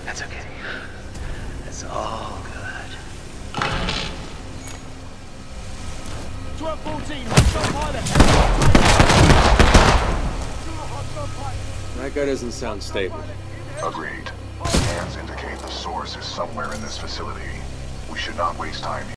That's okay. It's all good. 12-14, hostile pilot. That guy doesn't sound stable. Agreed. Scans indicate the source is somewhere in this facility. We should not waste time